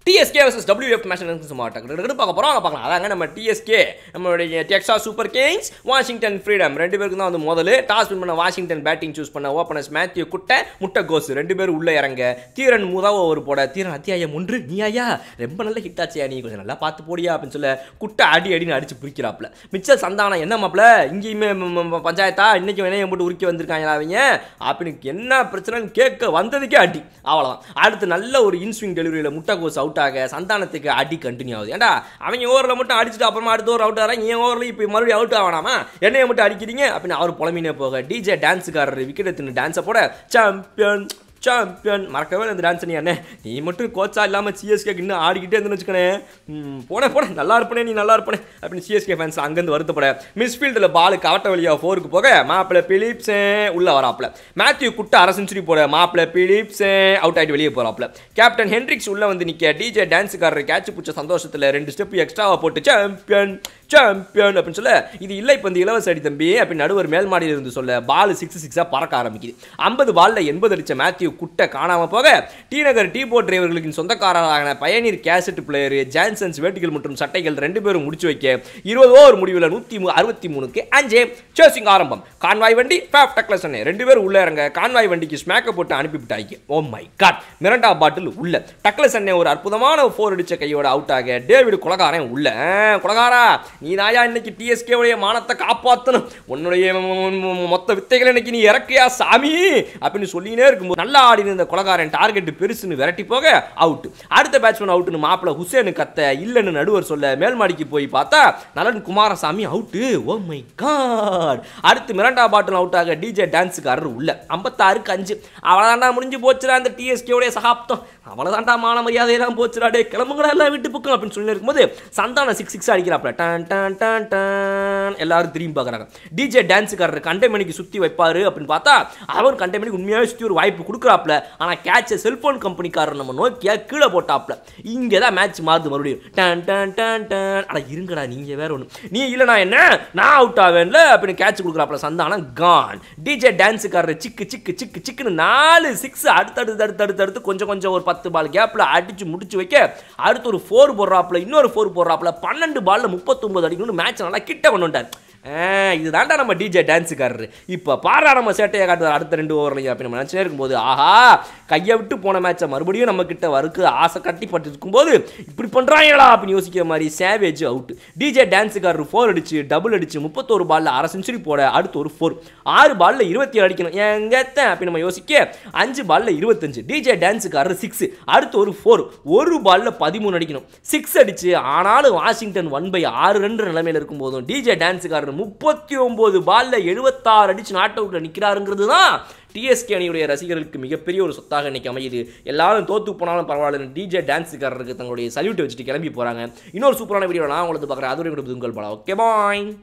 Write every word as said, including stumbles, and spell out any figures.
T S K versus W F match நடந்து சும்மா டக்கு பார்க்க போறோம் பார்க்கலாம். அதாங்க நம்ம T S K நம்மளுடைய Texas super kings Washington freedom ரெண்டு பேருக்கு தான் வந்து முதல்ல டாஸ் வின் பண்ண வாஷிங்டன் பேட்டிங் சூஸ் பண்ண ஓபனர்ஸ் மேத்யூ குட்டை முட்டை கோஸ் ரெண்டு பேரும் உள்ள இறங்க தீரன் மூதாவ ஒரு போட தீரன் அத்தியாயம் ஒன்று நீயா ரொம்ப நல்ல ஹிட் ஆச்சியா நீ கொஞ்சம் நல்லா பார்த்து போடியா அப்படின்னு சொல்ல குட்டை அடி அடின்னு அடிச்சு பிடிக்கிறாப்ல மிச்சல் சந்தானம் என்ன மாப்ள இங்கேயுமே பஞ்சாயத்தா இன்னைக்கு வினையை போட்டு உருக்கி வந்திருக்காங்களா அவங்க அப்படின்னு என்ன பிரச்சனைன்னு கேட்க வந்ததுக்கே அடி அவ்வளோதான். அடுத்து நல்ல ஒரு இன்ஸ்விங் டெலிவரியில் முட்டை கோஸ் அவுட் ஆக சந்தானத்துக்கு அடி கண்டினியூ ஆகுது. ஏன்டா அவங்க ஓவரில் மட்டும் அடிச்சுட்டு அப்புறமா அடுத்த ஓவர் அவுட் ஆகிறாங்க என் ஓவரில் இப்போ மறுபடியும் அவுட் ஆகணாமா என்னையை மட்டும் அடிக்கிறீங்க அப்படின்னு அவர் புலமினே போக டிஜே டான்ஸுக்காரர் விக்கெட் எடுத்துன்னு டான்ஸை போட சாம்பியன் சாம்பியன் மறக்கவே இந்த டான்ஸ் நீ அண்ணே நீ மட்டும் கோச்சா இல்லாமல் சிஎஸ்கேக்கு இன்னும் ஆடிக்கிட்டே இருந்துன்னு வச்சுக்கணேன் போனே போனே நல்லா இருப்பனே நீ நல்லா இருப்பனே அப்படின்னு சிஎஸ்கே ஃபேன்ஸ் அங்கேருந்து வருத்தப்பட மிஸ்ஃபீல்டில் பாலு கவட்ட வழியாக ஃபோருக்கு போக மாப்பிள பிலிப்ஸே உள்ள வராப்பில் மேத்யூ குட்டை அரை செஞ்சுரி போட மாப்பிள பிலிப்ஸே அவுட் ஆகிட்டு வெளியே போகிறாப்பில் கேப்டன் ஹென்ட்ரிக்ஸ் உள்ள வந்து நிற்க டிஜே டான்ஸுக்காரர் கேட்ச் பிடிச்ச சந்தோஷத்தில் ரெண்டு ஸ்டெப் எக்ஸ்ட்ராவாக போட்டு சாம்பியன் சாம்பியன் அப்படின்னு சொல்ல இது இல்லை இப்போ இந்த இலவச அடி தம்பி அப்படின்னு நடுவர் மேல் மாடியில் இருந்து சொல்ல பால் சிக்ஸ் சிக்ஸாக பறக்க ஆரம்பிக்குது. ஐம்பது பாலில் எண்பது அடித்த மேத்யூ குட்டை காணாமல் போக டி நகர் டீ போட் டிரைவர்களுக்கு சொந்தக்காரரான பயனீர் கேசட் பிளேயர் ஜான்சன்ஸ் வேட்டிகள் மற்றும் சட்டைகள் ரெண்டு பேரும் முடிச்சு வைக்க இருபது ஓவர் முடிவில் நூற்றி அறுபத்தி மூணுக்கு அஞ்சே சேசிங் ஆரம்பம். கான்வாய் வண்டி ஃபேஃப் டக்லஸ் ரெண்டு பேரும் உள்ள இறங்க கான்வாய் வண்டிக்கு ஸ்மேக்கை போட்டு அனுப்பிவிட்டாய்க்கு. ஓ மை காட் மிரண்டா பாட்டில் உள்ள டக்லஸ் அண்ணே ஒரு அற்புதமான ஃபோர் அடிச்ச கையோட அவுட் ஆக டேவிட் குலகாரன் உள்ள குலகாரா நீ நாயா இன்னைக்கு டிஎஸ்கே உடைய மானத்தை காப்பாற்றணும் உன்னுடைய மொத்த வித்தைகளை இன்னைக்கு நீ இறக்கியா சாமி அப்படின்னு சொல்லினே இருக்கும்போது நல்லா ஆடின இந்த கொலகாரன் டார்கெட் பெருசுன்னு விரட்டி போக அவுட். அடுத்த பேட்ஸ்மேன் அவுட்னு மாப்பிள ஹுசேனு கத்த இல்லைன்னு நடுவர் சொல்ல மேல்மாடிக்கு போய் பார்த்தா Nalan Kumaraswamy out. Oh my god. அடுத்து மிரண்டா பாட்டில் அவுட் ஆக டிஜே டான்ஸுக்காரர் உள்ள ஐம்பத்தாறுக்கு அஞ்சு அவ்வளோதாண்டா முடிஞ்சு போச்சுடா இந்த டிஎஸ்கே உடைய சகாப்தம் அவ்வளோதாண்டா மான மரியாதையெல்லாம் போச்சுடா டே கிளம்புங்கடா எல்லாம் விட்டு புக்கும் அப்படின்னு சொல்லி இருக்கும்போது சந்தான சிக்ஸ் சிக்ஸ் அடிக்கிறாப்ல டான் டான் டான் டான் எல்லாரும் திரும்பி பார்க்குறாங்க. டிஜே டான்ஸுக்காரர் கண்டமணிக்கு சுற்றி வைப்பாரு அப்படின்னு பார்த்தா அவர் கண்டமணிக்கு உண்மையாகவே சுற்றி ஒரு வாய்ப்பு கொடுக்குறாப்ல ஆனால் கேட்சை செல்ஃபோன் கம்பெனிக்காரர் நம்ம நோக்கியா கீழே போட்டாப்ல. இங்கே தான் மேட்ச் மாறுது மறுபடியும் டான் டான் டான் டான் ஆனால் இருங்கடா நீங்கள் வேற ஒன்று நீ இல்லைனா என்ன நான் அவுட் ஆவேன்ல அப்படின்னு கேட்ச் கொடுக்குறாப்ல சந்தானம் கான். டிஜே டான்ஸுக்காரர் சிக்கு சிக்கு சிக்கு சிக்குன்னு நாலு சிக்ஸ் அடுத்தடுத்து அடுத்து அடுத்து அடுத்து கொஞ்சம் கொஞ்சம் ஒரு பத்து பால் கேப்ல அடிச்சு முடிச்சு வைக்க அடுத்து ஒரு ஃபோர் போடுறாப்ல இன்னொரு ஃபோர் போடுறாப்ல பன்னெண்டு பால்ல முப்பத்தொன்பது அடிக்கணும் மேட்ச் நல்லா கிட்ட கொண்டுட்டார். இதுதான்டா நம்ம டிஜே டான்ஸுக்காரரு இப்போ பாரா நம்ம சேட்டையை காட்டுவார் அடுத்த ரெண்டு ஓவர்லையும் அப்படி நம்ம நினச்சே இருக்கும்போது ஆஹா கையை விட்டு போன மேட்சை மறுபடியும் நம்ம கிட்ட வருக்கு ஆசை கட்டி பட்டு இருக்கும்போது இப்படி பண்ணுறாங்களா அப்படின்னு யோசிக்கிற மாதிரி சேவேஜ் அவுட். டிஜே டான்ஸுக்காரர் ஃபோர் அடிச்சு டபுள் அடிச்சு முப்பத்தோரு பாலில் அரை செஞ்சுரி போட அடுத்து ஒரு ஃபோர் ஆறு பாலில் இருபத்தி ஏழு அடிக்கணும் எங்கத்தான் அப்படி நம்ம யோசிக்க அஞ்சு பாலில் இருபத்தஞ்சு டிஜே டான்ஸுக்காரர் சிக்ஸ் அடுத்து ஒரு ஃபோர் ஒரு பாலில் பதிமூணு அடிக்கணும் சிக்ஸ் அடிச்சு ஆனாலும் வாஷிங்டன் ஒன் பை ஆறு ரெண்டு நிலைமையில் இருக்கும் போதும் டிஜே டான்ஸுக்காரர் முப்பத்தி ஒன்பது பால்ல எழுபத்தாறு அடிச்சு நாட் அவுட்ல நிக்கிறாருங்கிறது தான் டிஎஸ்கே அணியுடைய ரசிகர்களுக்கு மிகப்பெரிய ஒரு சொத்தாக இன்னைக்கு அமையுது. எல்லாரும் தோத்து போனாலும் பரவாயில்ல டிஜே டான்ஸுக்காரருக்கு தங்களுடைய சல்யூட் வச்சுட்டு கிளம்பி போறாங்க. இன்னொரு சூப்பரான வீடியோ நான் உங்களுக்கு பார்க்குறேன். அதுவரை உங்கள் பலா. ஓகே பாய்.